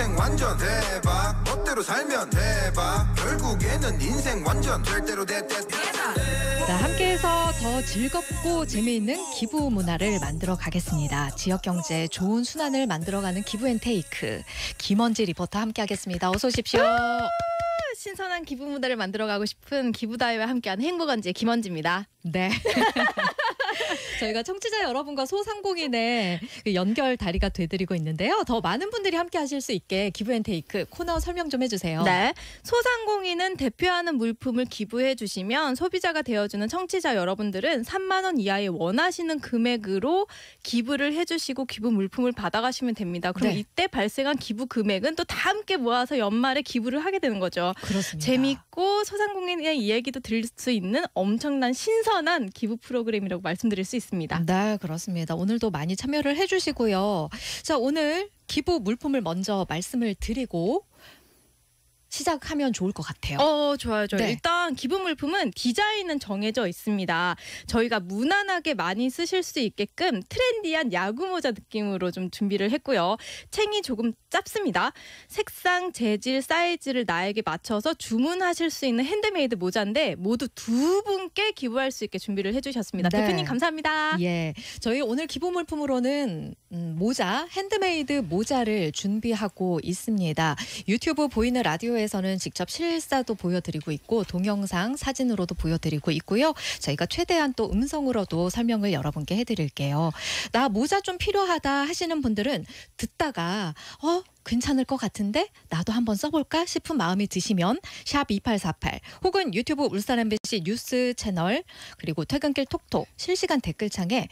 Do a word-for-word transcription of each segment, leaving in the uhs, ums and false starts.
인생 완전 대박 멋대로 살면 대박 결국에는 인생 완전 절대로 대대 대박. 자, 함께해서 더 즐겁고 재미있는 기부 문화를 만들어 가겠습니다. 지역 경제에 좋은 순환을 만들어가는 기브앤테이크 김원지 리포터 함께하겠습니다. 어서 오십시오. 신선한 기부 문화를 만들어가고 싶은 기부다이와 함께하는 행복한지 김원지입니다. 네. 저희가 청취자 여러분과 소상공인의 연결 다리가 돼드리고 있는데요. 더 많은 분들이 함께 하실 수 있게 기브앤테이크 코너 설명 좀 해주세요. 네, 소상공인은 대표하는 물품을 기부해 주시면 소비자가 되어주는 청취자 여러분들은 삼만 원 이하의 원하시는 금액으로 기부를 해주시고 기부 물품을 받아가시면 됩니다. 그럼 네. 이때 발생한 기부 금액은 또 다 함께 모아서 연말에 기부를 하게 되는 거죠. 그렇습니다. 재밌고 소상공인의 이야기도 들을 수 있는 엄청난 신선한 기부 프로그램이라고 말씀드릴 수 있습니다. 네, 그렇습니다. 오늘도 많이 참여를 해주시고요. 자, 오늘 기부 물품을 먼저 말씀을 드리고 시작하면 좋을 것 같아요. 어, 좋아요, 좋아요. 네. 일단 기부 물품은 디자인은 정해져 있습니다. 저희가 무난하게 많이 쓰실 수 있게끔 트렌디한 야구 모자 느낌으로 좀 준비를 했고요. 챙이 조금 짧습니다. 색상, 재질, 사이즈를 나에게 맞춰서 주문하실 수 있는 핸드메이드 모자인데 모두 두 분께 기부할 수 있게 준비를 해주셨습니다. 네. 대표님 감사합니다. 예, 저희 오늘 기부 물품으로는 음, 모자, 핸드메이드 모자를 준비하고 있습니다. 유튜브 보이는 라디오에서는 직접 실사도 보여드리고 있고 동영상, 사진으로도 보여드리고 있고요. 저희가 최대한 또 음성으로도 설명을 여러분께 해드릴게요. 나 모자 좀 필요하다 하시는 분들은 듣다가 어? 괜찮을 것 같은데 나도 한번 써볼까 싶은 마음이 드시면 샵 이팔사팔 혹은 유튜브 울산 엠비씨 뉴스 채널 그리고 퇴근길 톡톡 실시간 댓글창에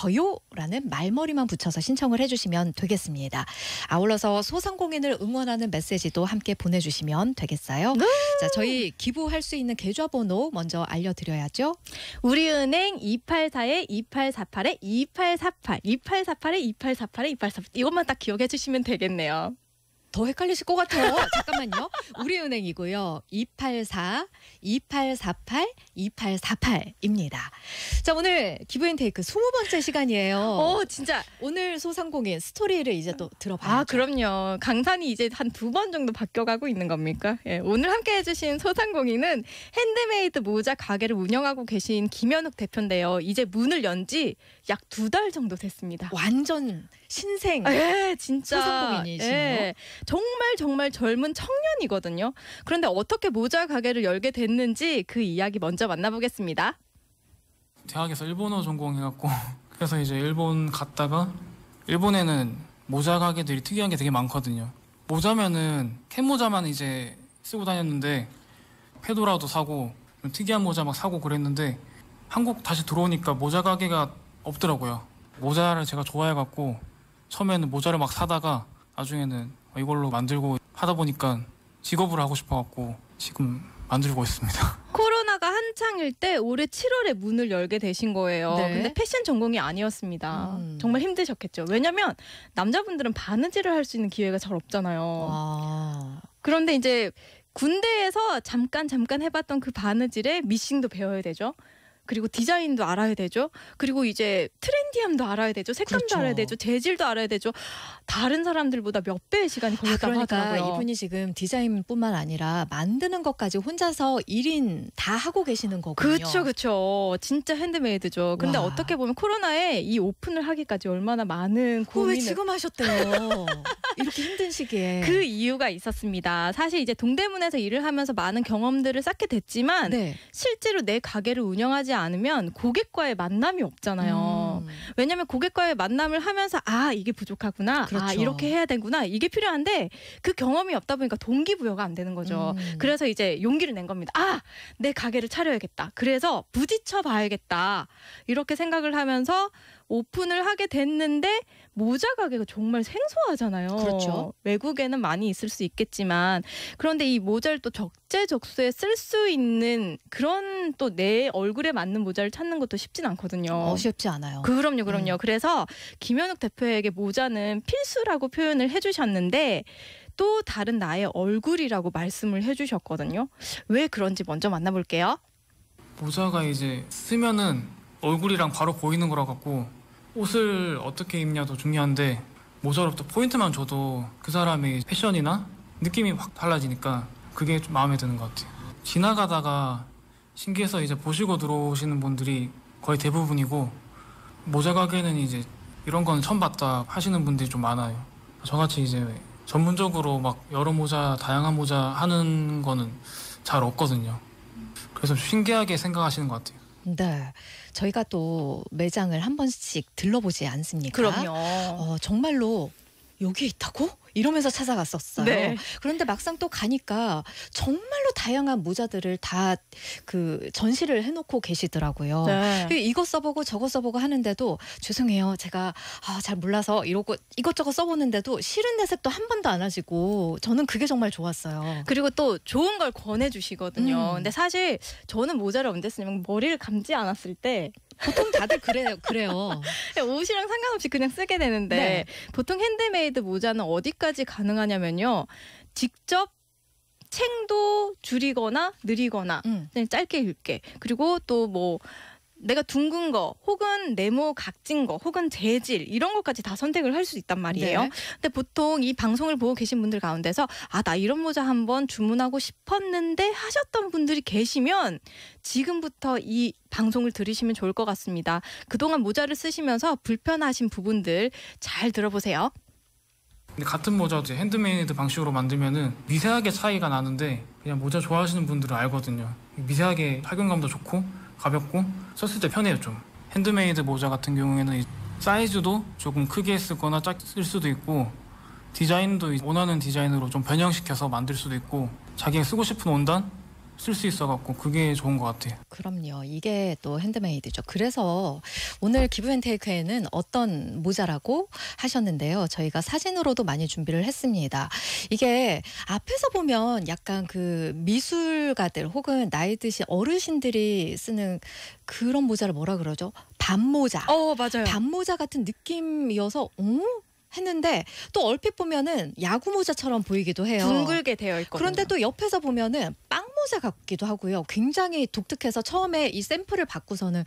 저요라는 말머리만 붙여서 신청을 해주시면 되겠습니다. 아울러서 소상공인을 응원하는 메시지도 함께 보내주시면 되겠어요. 자, 저희 기부할 수 있는 계좌번호 먼저 알려드려야죠. 우리은행 이팔사에 이팔사팔에 이팔사팔 이팔사팔에 이팔사팔에 이팔사팔 이것만 딱 기억해 주시면 되겠네요. 더 헷갈리실 것 같아요. 잠깐만요. 우리은행이고요. 이팔사 이팔사팔 이팔사팔입니다. 자, 오늘 기브앤테이크 스무 번째 시간이에요. 어, 진짜. 오늘 소상공인 스토리를 이제 또 들어봐야죠. 아, 그럼요. 강산이 이제 한 두 번 정도 바뀌어가고 있는 겁니까? 예, 오늘 함께 해주신 소상공인은 핸드메이드 모자 가게를 운영하고 계신 김현욱 대표인데요. 이제 문을 연 지 약 두 달 정도 됐습니다. 완전 신생 예, 진짜. 소상공인이시네요. 예, 정말 정말 젊은 청년이거든요. 그런데 어떻게 모자 가게를 열게 됐는지 그 이야기 먼저 만나보겠습니다. 대학에서 일본어 전공해갖고 그래서 이제 일본 갔다가 일본에는 모자 가게들이 특이한 게 되게 많거든요. 모자면은 캔모자만 이제 쓰고 다녔는데 페도라도 사고 특이한 모자 막 사고 그랬는데 한국 다시 들어오니까 모자 가게가 없더라고요. 모자를 제가 좋아해갖고 처음에는 모자를 막 사다가 나중에는 이걸로 만들고 하다 보니까 직업으로 하고 싶어갖고 지금 만들고 있습니다. 코로나가 한창일 때 올해 칠월에 문을 열게 되신 거예요. 네. 근데 패션 전공이 아니었습니다. 음. 정말 힘드셨겠죠. 왜냐면 남자분들은 바느질을 할 수 있는 기회가 잘 없잖아요. 아. 그런데 이제 군대에서 잠깐 잠깐 해봤던 그 바느질에 미싱도 배워야 되죠. 그리고 디자인도 알아야 되죠. 그리고 이제 트렌디함도 알아야 되죠. 색감도 그렇죠. 알아야 되죠. 재질도 알아야 되죠. 다른 사람들보다 몇 배의 시간이 아, 걸렸다고 그러니까 하더라고요. 이분이 지금 디자인뿐만 아니라 만드는 것까지 혼자서 일 인 다 하고 계시는 거군요. 그렇죠, 그렇죠. 진짜 핸드메이드죠. 근데 와. 어떻게 보면 코로나에 이 오픈을 하기까지 얼마나 많은 그거 왜 고민을 지금 하셨대요? 이렇게 힘든 시기에. 그 이유가 있었습니다. 사실 이제 동대문에서 일을 하면서 많은 경험들을 쌓게 됐지만 네. 실제로 내 가게를 운영하지 않으면 고객과의 만남이 없잖아요. 음. 왜냐하면 고객과의 만남을 하면서 아 이게 부족하구나, 그렇죠. 아 이렇게 해야 되구나, 이게 필요한데 그 경험이 없다 보니까 동기부여가 안 되는 거죠. 음. 그래서 이제 용기를 낸 겁니다. 아, 내 가게를 차려야겠다. 그래서 부딪혀 봐야겠다. 이렇게 생각을 하면서 오픈을 하게 됐는데 모자 가게가 정말 생소하잖아요. 그렇죠. 외국에는 많이 있을 수 있겠지만 그런데 이 모자를 또 적재적소에 쓸 수 있는 그런 또 내 얼굴에 맞는 모자를 찾는 것도 쉽진 않거든요. 어, 쉽지 않아요. 그럼요, 그럼요. 음. 그래서 김현욱 대표에게 모자는 필수라고 표현을 해주셨는데 또 다른 나의 얼굴이라고 말씀을 해주셨거든요. 왜 그런지 먼저 만나볼게요. 모자가 이제 쓰면은 얼굴이랑 바로 보이는 거라 갖고 옷을 어떻게 입냐도 중요한데 모자로부터 포인트만 줘도 그 사람의 패션이나 느낌이 확 달라지니까 그게 좀 마음에 드는 것 같아요. 지나가다가 신기해서 이제 보시고 들어오시는 분들이 거의 대부분이고 모자 가게는 이제 이런 건 처음 봤다 하시는 분들이 좀 많아요. 저같이 이제 전문적으로 막 여러 모자, 다양한 모자 하는 거는 잘 없거든요. 그래서 신기하게 생각하시는 것 같아요. 네, 저희가 또 매장을 한 번씩 들러보지 않습니까? 그럼요. 어, 정말로 여기에 있다고? 이러면서 찾아갔었어요. 네. 그런데 막상 또 가니까 정말로 다양한 모자들을 다 그 전시를 해놓고 계시더라고요. 네. 이거 써보고 저거 써보고 하는데도 죄송해요. 제가 아, 잘 몰라서 이러고 이것저것 써보는데도 싫은 내색도 한 번도 안 하시고 저는 그게 정말 좋았어요. 그리고 또 좋은 걸 권해주시거든요. 음. 근데 사실 저는 모자를 언제 쓰냐면 머리를 감지 않았을 때 보통 다들 그래요. 그래요. 옷이랑 상관없이 그냥 쓰게 되는데 네. 보통 핸드메이드 모자는 어디까지 가능하냐면요. 직접 챙도 줄이거나 느리거나 음. 그냥 짧게 굵게 그리고 또 뭐 내가 둥근 거 혹은 네모 각진 거 혹은 재질 이런 것까지 다 선택을 할 수 있단 말이에요. 네. 근데 보통 이 방송을 보고 계신 분들 가운데서 아, 나 이런 모자 한번 주문하고 싶었는데 하셨던 분들이 계시면 지금부터 이 방송을 들으시면 좋을 것 같습니다. 그동안 모자를 쓰시면서 불편하신 부분들 잘 들어보세요. 근데 같은 모자도 핸드메이드 방식으로 만들면은 미세하게 차이가 나는데 그냥 모자 좋아하시는 분들은 알거든요. 미세하게 착용감도 좋고 가볍고 썼을 때 편해요 좀. 핸드메이드 모자 같은 경우에는 사이즈도 조금 크게 쓰거나 작게 쓸 수도 있고 디자인도 원하는 디자인으로 좀 변형시켜서 만들 수도 있고 자기가 쓰고 싶은 원단 쓸 수 있어갖고 그게 좋은 것 같아요. 그럼요. 이게 또 핸드메이드죠. 그래서 오늘 기브앤테이크에는 어떤 모자라고 하셨는데요. 저희가 사진으로도 많이 준비를 했습니다. 이게 앞에서 보면 약간 그 미술가들 혹은 나이 드신 어르신들이 쓰는 그런 모자를 뭐라 그러죠? 밤모자. 어, 맞아요. 밤모자 같은 느낌이어서 어? 했는데 또 얼핏 보면은 야구 모자처럼 보이기도 해요. 둥글게 되어 있거든요. 그런데 또 옆에서 보면은 빵 모자 같기도 하고요. 굉장히 독특해서 처음에 이 샘플을 받고서는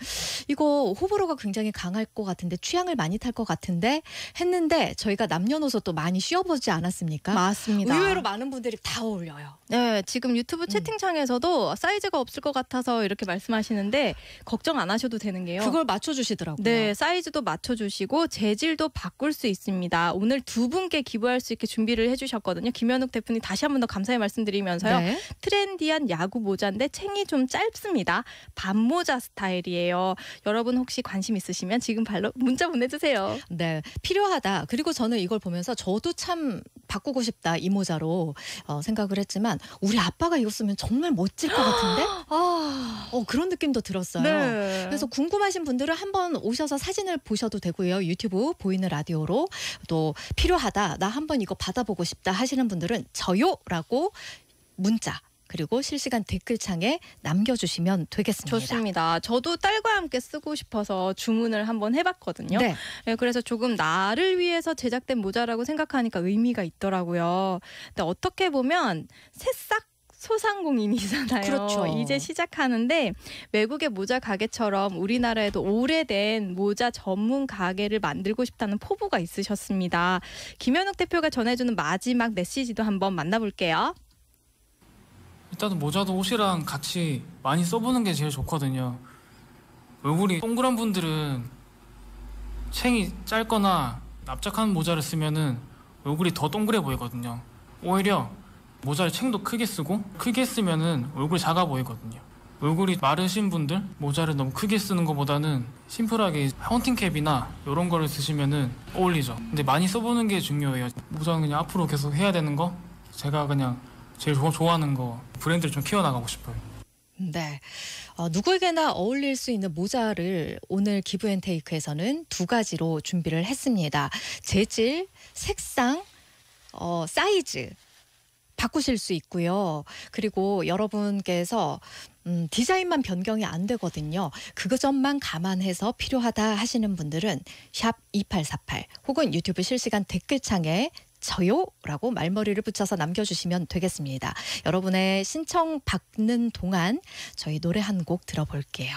이거 호불호가 굉장히 강할 것 같은데 취향을 많이 탈 것 같은데 했는데 저희가 남녀노소 또 많이 씌워보지 않았습니까? 맞습니다. 의외로 많은 분들이 다 어울려요. 네, 지금 유튜브 채팅창에서도 사이즈가 없을 것 같아서 이렇게 말씀하시는데 걱정 안 하셔도 되는 게요. 그걸 맞춰주시더라고요. 네, 사이즈도 맞춰주시고 재질도 바꿀 수 있습니다. 오늘 두 분께 기부할 수 있게 준비를 해주셨거든요. 김현욱 대표님 다시 한 번 더 감사의 말씀드리면서요. 네. 트렌디한 야구 모자인데 챙이 좀 짧습니다. 밤모자 스타일이에요. 여러분 혹시 관심 있으시면 지금 바로 문자 보내주세요. 네, 필요하다. 그리고 저는 이걸 보면서 저도 참 바꾸고 싶다 이 모자로 어, 생각을 했지만 우리 아빠가 이거 쓰면 정말 멋질 것 같은데 아, 어, 그런 느낌도 들었어요. 네. 그래서 궁금하신 분들은 한번 오셔서 사진을 보셔도 되고요. 유튜브 보이는 라디오로 또 필요하다. 나 한번 이거 받아보고 싶다 하시는 분들은 저요라고 문자 그리고 실시간 댓글창에 남겨주시면 되겠습니다. 좋습니다. 저도 딸과 함께 쓰고 싶어서 주문을 한번 해봤거든요. 네. 네, 그래서 조금 나를 위해서 제작된 모자라고 생각하니까 의미가 있더라고요. 근데 어떻게 보면 새싹 소상공인이잖아요. 그렇죠. 이제 시작하는데 외국의 모자 가게처럼 우리나라에도 오래된 모자 전문 가게를 만들고 싶다는 포부가 있으셨습니다. 김현욱 대표가 전해주는 마지막 메시지도 한번 만나볼게요. 일단은 모자도 옷이랑 같이 많이 써보는 게 제일 좋거든요. 얼굴이 동그란 분들은 챙이 짧거나 납작한 모자를 쓰면은 얼굴이 더 동그래 보이거든요. 오히려 모자를 챙도 크게 쓰고 크게 쓰면은 얼굴이 작아 보이거든요. 얼굴이 마르신 분들 모자를 너무 크게 쓰는 것보다는 심플하게 파운틴캡이나 이런 거를 쓰시면은 어울리죠. 근데 많이 써보는 게 중요해요. 모자는 그냥 앞으로 계속 해야 되는 거 제가 그냥 제일 조, 좋아하는 거 브랜드를 좀 키워나가고 싶어요. 네. 어, 누구에게나 어울릴 수 있는 모자를 오늘 기브앤테이크에서는 두 가지로 준비를 했습니다. 재질, 색상, 어, 사이즈 바꾸실 수 있고요. 그리고 여러분께서 음, 디자인만 변경이 안 되거든요. 그 점만 감안해서 필요하다 하시는 분들은 샵 이팔사팔 혹은 유튜브 실시간 댓글창에 저요라고 말머리를 붙여서 남겨주시면 되겠습니다. 여러분의 신청 받는 동안 저희 노래 한 곡 들어볼게요.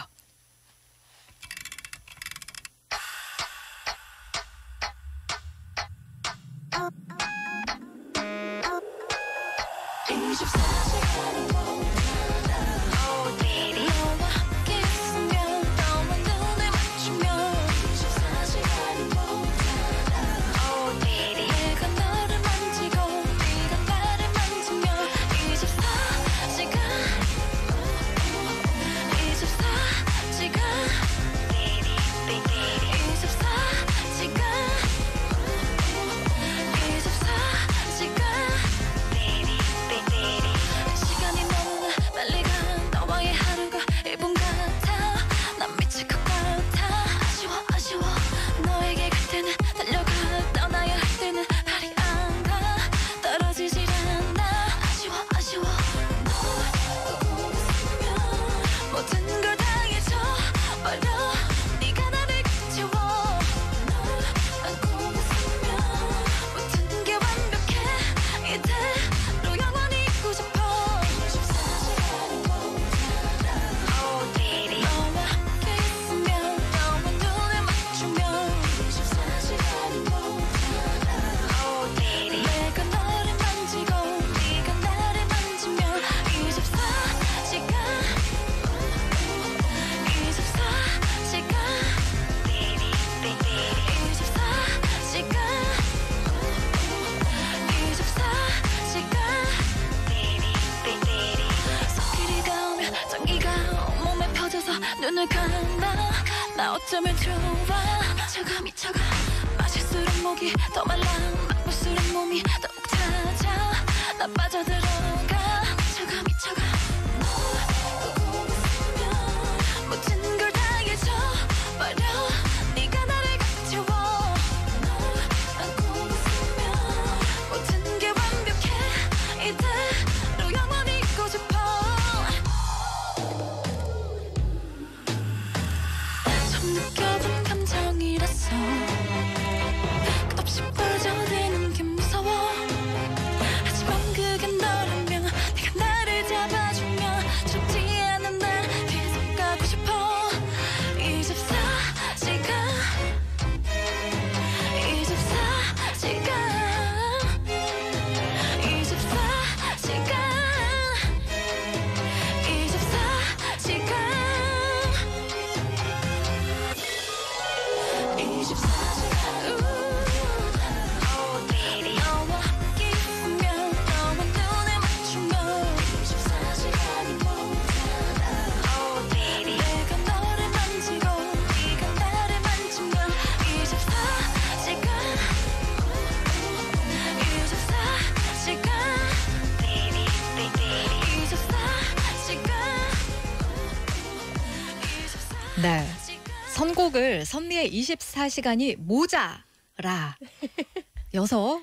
눈을 감아 나 어쩌면 좋아 미쳐가 미쳐가 마실수록 목이 더 말라 맛볼수록 몸이 더욱 찾아 나 빠져들어가 미쳐가 미쳐가 널 보고 있으면 모든 걸 다 잊어버려 네가 나를 가져와 널 안고 있으면 모든 게 완벽해 이대로 영원히 있고 싶어 느껴본 감정이라서 끝없이 빠져드는 게 무서워 하지만 그게 너라면 네가 나를 잡아주면 죽지 않은 날 계속 가고 싶어 이십사 시간 이십사 시간 이십사 시간 이십사 시간 네. 선곡을 선미의 이십사 시간이 모자라 여서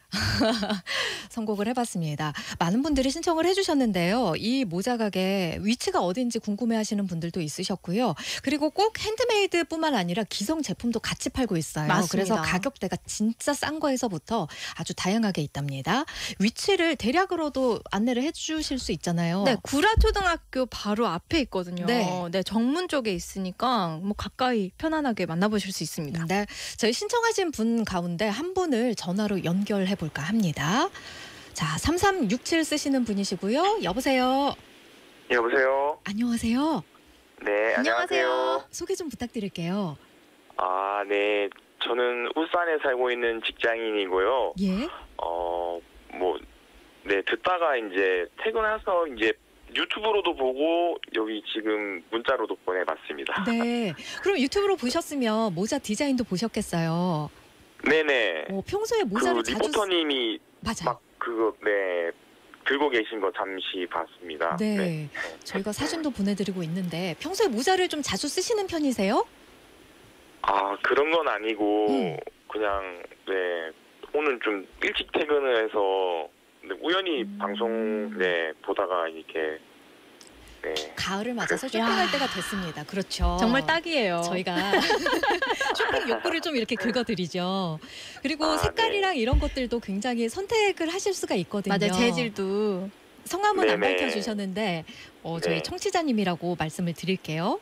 선곡을 해봤습니다. 많은 분들이 신청을 해주셨는데요. 이 모자 가게 위치가 어딘지 궁금해하시는 분들도 있으셨고요. 그리고 꼭 핸드메이드뿐만 아니라 기성 제품도 같이 팔고 있어요. 맞습니다. 그래서 가격대가 진짜 싼 거에서부터 아주 다양하게 있답니다. 위치를 대략으로도 안내를 해주실 수 있잖아요. 네, 구라초등학교 바로 앞에 있거든요. 네. 네, 정문 쪽에 있으니까 뭐 가까이 편안하게 만나보실 수 있습니다. 네, 저희 신청하신 분 가운데 한 분을 전화로 연결해 볼까 합니다. 자, 삼삼육칠 쓰시는 분이시고요. 여보세요. 여보세요. 안녕하세요. 네, 안녕하세요. 소개 좀 부탁드릴게요. 아, 네. 저는 울산에 살고 있는 직장인이고요. 예. 어, 뭐, 네, 듣다가 이제 퇴근해서 이제 유튜브로도 보고 여기 지금 문자로도 보내봤습니다. 네. 그럼 유튜브로 보셨으면 모자 디자인도 보셨겠어요. 네네. 어, 평소에 그 모자를 자주 쓰... 리포터님이 맞아요. 막 그거, 네, 들고 계신 거 잠시 봤습니다. 네. 네. 저희가 사진도 보내드리고 있는데 평소에 모자를 좀 자주 쓰시는 편이세요? 아, 그런 건 아니고, 음. 그냥, 네, 오늘 좀 일찍 퇴근을 해서, 네, 우연히 음. 방송, 네, 보다가 이렇게, 네. 가을을 맞아서 그래. 쇼핑할 때가 됐습니다. 그렇죠. 정말 딱이에요. 저희가 쇼핑 욕구를 좀 이렇게 긁어드리죠. 그리고 아, 색깔이랑 이런 것들도 굉장히 선택을 하실 수가 있거든요. 맞아요. 재질도. 성함은 안 네네. 밝혀주셨는데 어, 저희 네. 청취자님이라고 말씀을 드릴게요.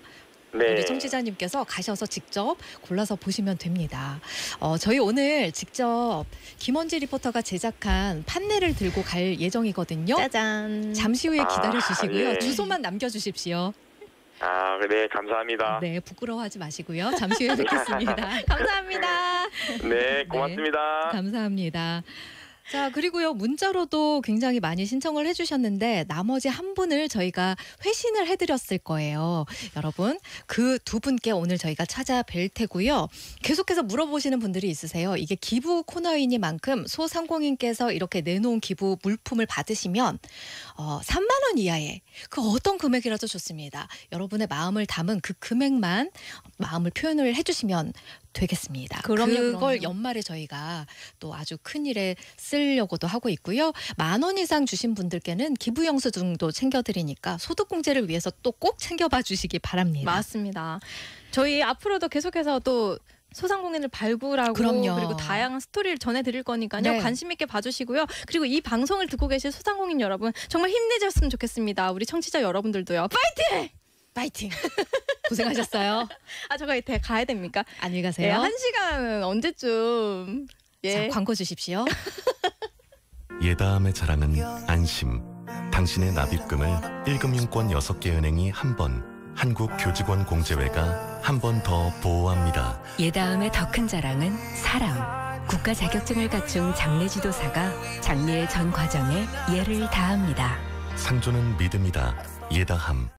네. 우리 청취자님께서 가셔서 직접 골라서 보시면 됩니다. 어, 저희 오늘 직접 김원지 리포터가 제작한 판넬을 들고 갈 예정이거든요. 짜잔. 잠시 후에 기다려 주시고요. 아, 예. 주소만 남겨주십시오. 아, 네, 감사합니다. 네, 부끄러워하지 마시고요. 잠시 후에 뵙겠습니다. 감사합니다. 네, 고맙습니다. 감사합니다. 자, 그리고요, 문자로도 굉장히 많이 신청을 해주셨는데, 나머지 한 분을 저희가 회신을 해드렸을 거예요. 여러분, 그 두 분께 오늘 저희가 찾아뵐 테고요. 계속해서 물어보시는 분들이 있으세요. 이게 기부 코너이니만큼 소상공인께서 이렇게 내놓은 기부 물품을 받으시면, 어, 삼만 원 이하의 그 어떤 금액이라도 좋습니다. 여러분의 마음을 담은 그 금액만 마음을 표현을 해주시면 되겠습니다. 그럼요, 그걸 그럼요. 연말에 저희가 또 아주 큰 일에 쓰려고도 하고 있고요. 만 원 이상 주신 분들께는 기부 영수증도 챙겨드리니까 소득공제를 위해서 또 꼭 챙겨봐 주시기 바랍니다. 맞습니다. 저희 앞으로도 계속해서 또 소상공인을 발굴하고 그럼요. 그리고 다양한 스토리를 전해드릴 거니까요. 네. 관심 있게 봐주시고요. 그리고 이 방송을 듣고 계실 소상공인 여러분 정말 힘내셨으면 좋겠습니다. 우리 청취자 여러분들도요. 파이팅! 파이팅! 고생하셨어요. 아 저거 이제 가야 됩니까? 안녕히 네, 가세요. 한 시간은 언제쯤? 예. 자, 광고 주십시오. 예다함의 자랑은 안심. 당신의 납입금을 일금융권 여섯 개 은행이 한 번, 한국교직원 공제회가 한 번 더 보호합니다. 예다음의 더 큰 자랑은 사랑. 국가 자격증을 갖춘 장례지도사가 장례의 전 과정에 예를 다합니다. 상조는 믿음이다. 예다함.